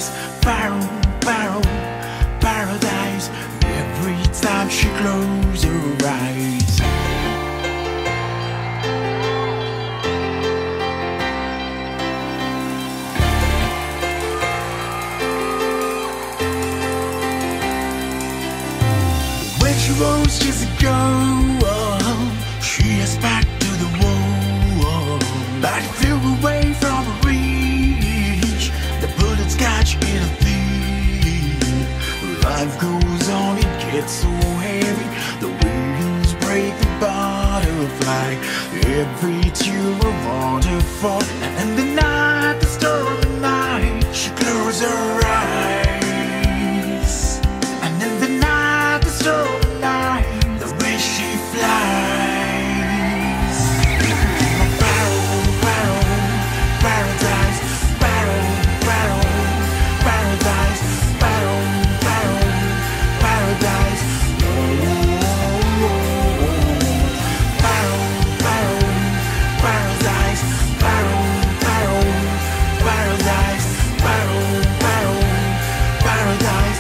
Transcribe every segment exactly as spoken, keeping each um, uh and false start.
paradise, paro, paro, paradise. Every time she closes her eyes. When she rose years ago, she is back to the wall, but it flew away from her reach. The bullets catch in a thief. Life goes on, it gets so heavy. The wings break the butterfly. Every tear a waterfall. And in the night, the stormy night, she closes her eyes. And in the night, the stormy night, the way she flies. Barrel, barrel, paradise, barrel, barrel, paradise, barrel, barrel, paradise. Oh, barrel, barrel, paradise, barrel, barrel, paradise, barrel, barrel, paradise.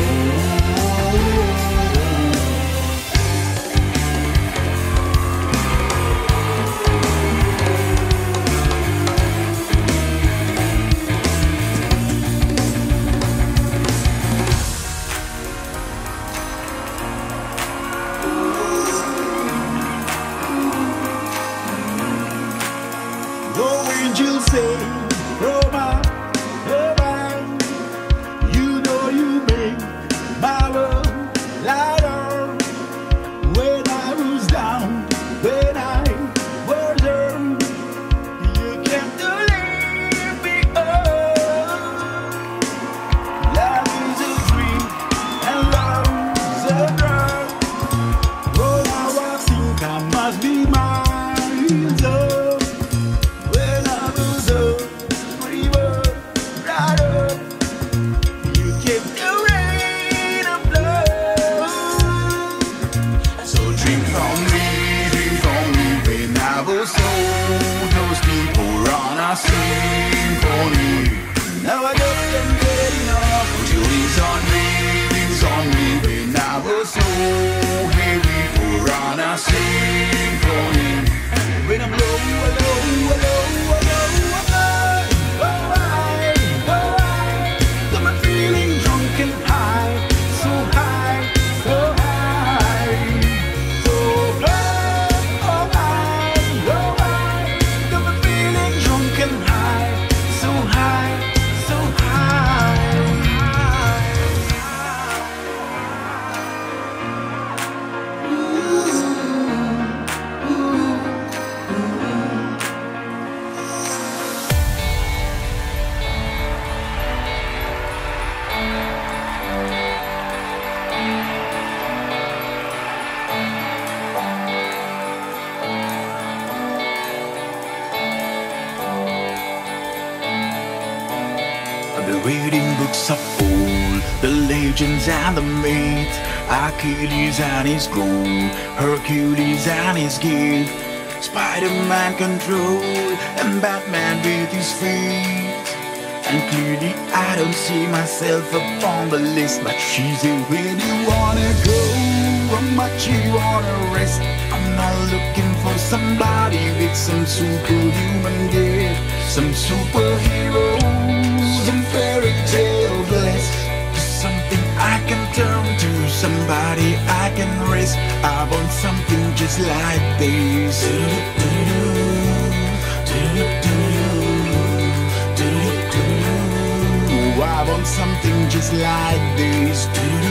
Oh, angels say, Roma, Roma, you know you make my world lighter. When I was down, when I was down, you kept to leave me up. Love is a dream and love's a drug. Oh, now I think I must be miles up. Symphony. Now I just can't get enough. Put your wings on me, wings on me. When I was so heavy for on a symphony. When I'm low, low, low, low, low, oh, I, oh, I, got my feeling drunk and high, so high, so high, so high, oh, I, oh, I, got my feeling drunk and high. So high, so high. Ooh, ooh, The reading books of old, the legends and the myths, Achilles and his gold, Hercules and his gift, Spider-Man control, and Batman with his feet. And clearly I don't see myself upon the list, but she's here. Where do you wanna go? How much you wanna risk? I'm not looking for somebody with some superhuman gift, some superhero, some fairy tale bliss, something I can turn to, somebody I can risk. I want something just like this. I want something just like this.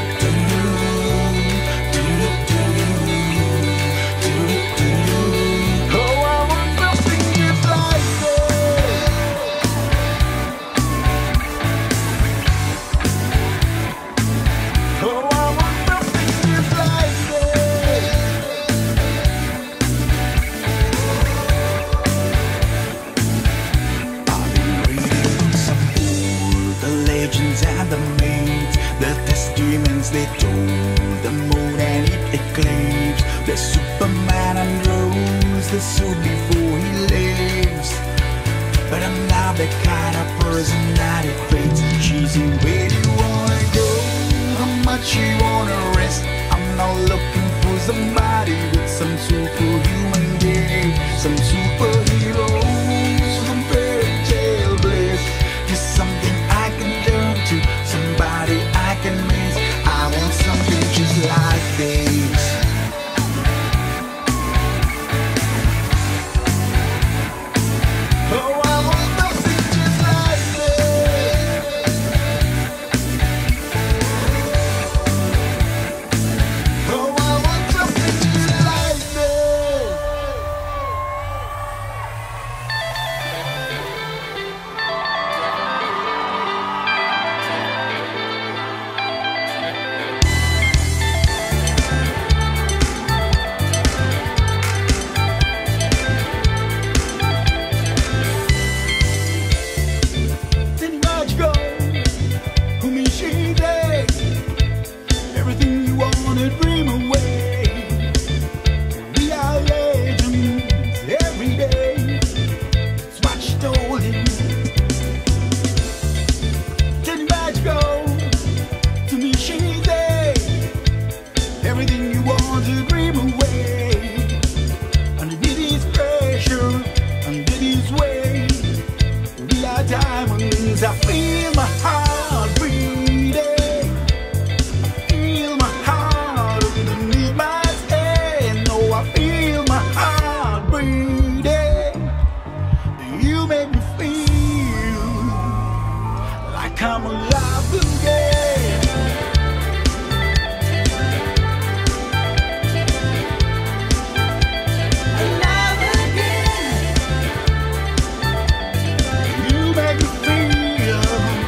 And the maids, the testaments they told, the moon and it eclipsed, the Superman unrolls the suit before he lives. But I'm not the kind of suffers and night it fades. She's in where you wanna go, how much you wanna rest. I'm not looking for somebody with some superhuman gift, some superhero, some fairy tale bliss. Just something I can turn to, somebody I can miss. I want something just like this. I feel my heart beating. I feel my heart underneath my skin. Oh, I feel my heart beating. You make me feel like I'm alive again. Alive again. You make me feel.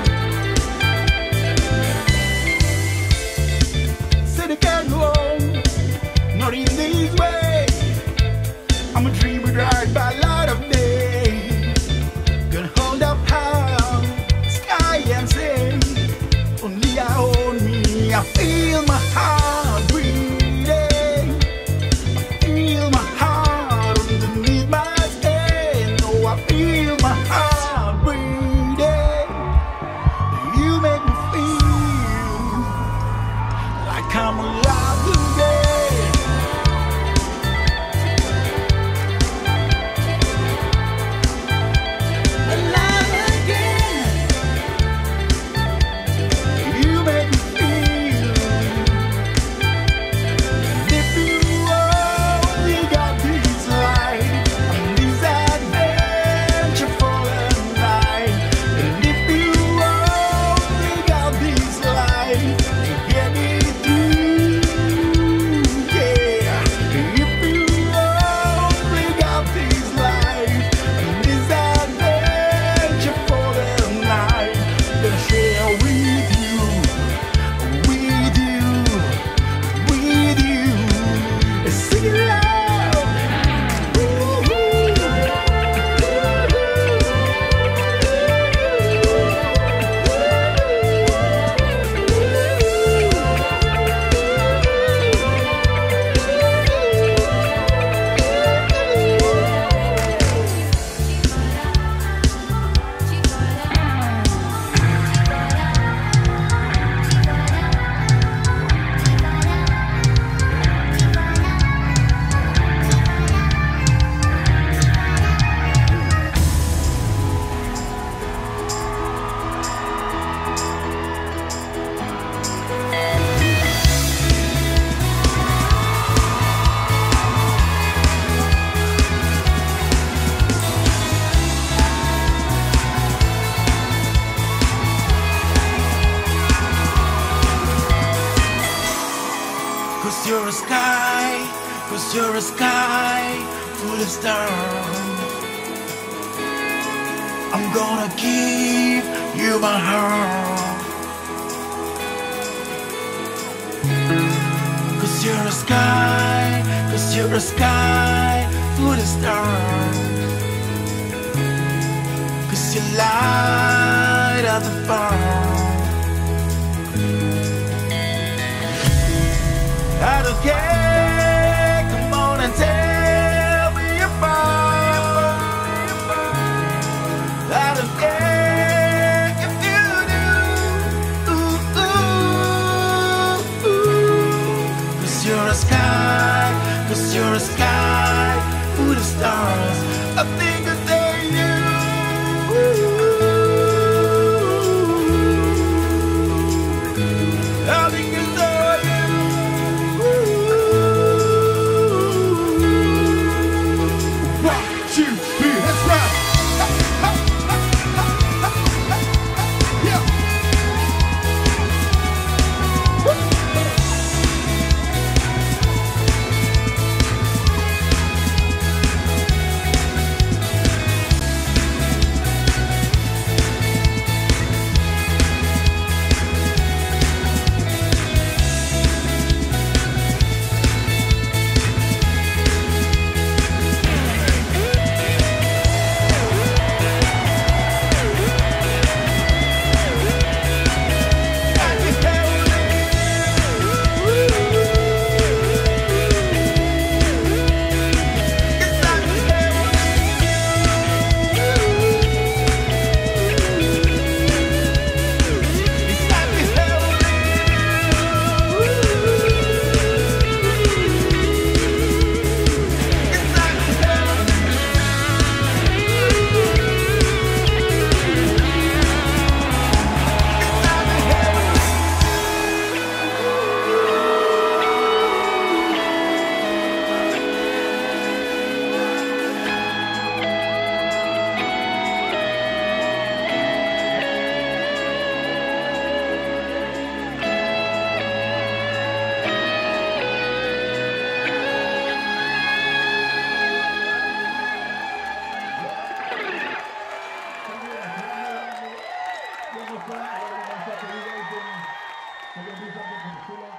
Said it can't go on, not in this way. I'm a dreamer drive by light of day. Gonna hold up high, sky and say, only I own me. I feel my heart breathing. I feel my heart underneath my skin. Oh, I feel my heart breathing. You make me feel like I'm alive again. Alive again. You make me feel. And if you only got this life and this adventure for a night, and if you only got this life to get it through, yeah. If you only got this life and this adventure for a night, then share with you, with you, with you. Sing it loud. Cause you're a sky, cause you're a sky full of stars. I'm gonna give you my heart. Cause you're a sky, cause you're a sky full of stars. Cause you light up the fire. I don't care, come on and tell me apart. I don't care, something from Sheila.